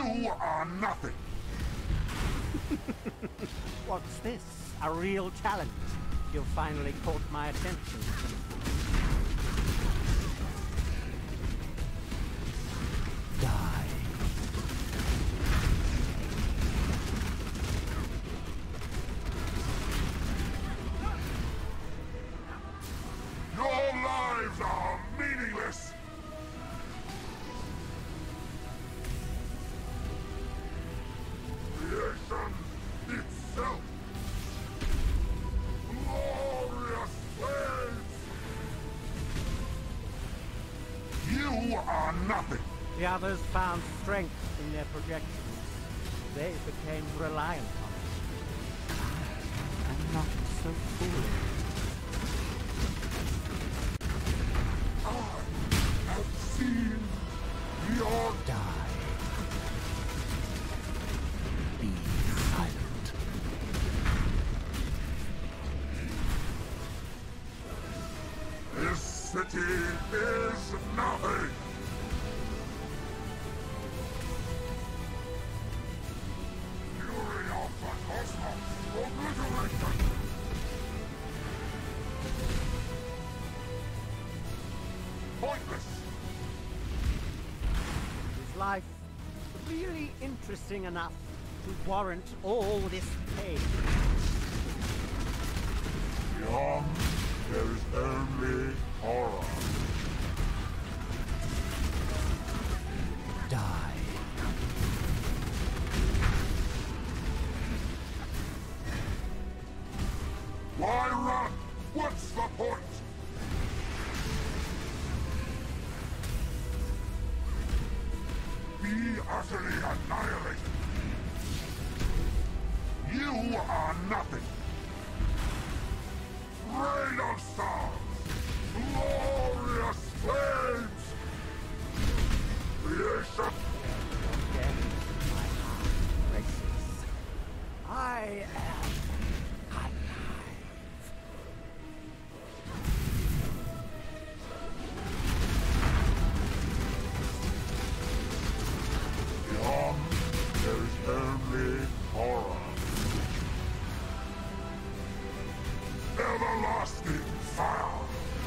You are nothing! What's this? A real challenge? You've finally caught my attention. Die. Your lives are meaningless! Creation itself! Glorious flames! You are nothing! The others found strength in their projections. They became reliant on it. I'm not so foolish. I have seen your Die. Be silent. This city is nothing! Fury of the cosmos, obliteration! Pointless! Is life really interesting enough to warrant all this pain? Beyond, there is only horror. Die. Why run? What's the point? Be utterly annihilated. You are nothing. Rain of stars! Glorious flames! Creation! Again, my heart races. I am alive. Beyond, there is only horror. Everlasting fire!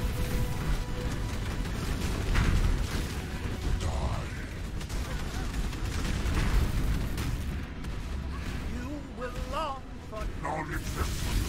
Die! You will long for Non-existent!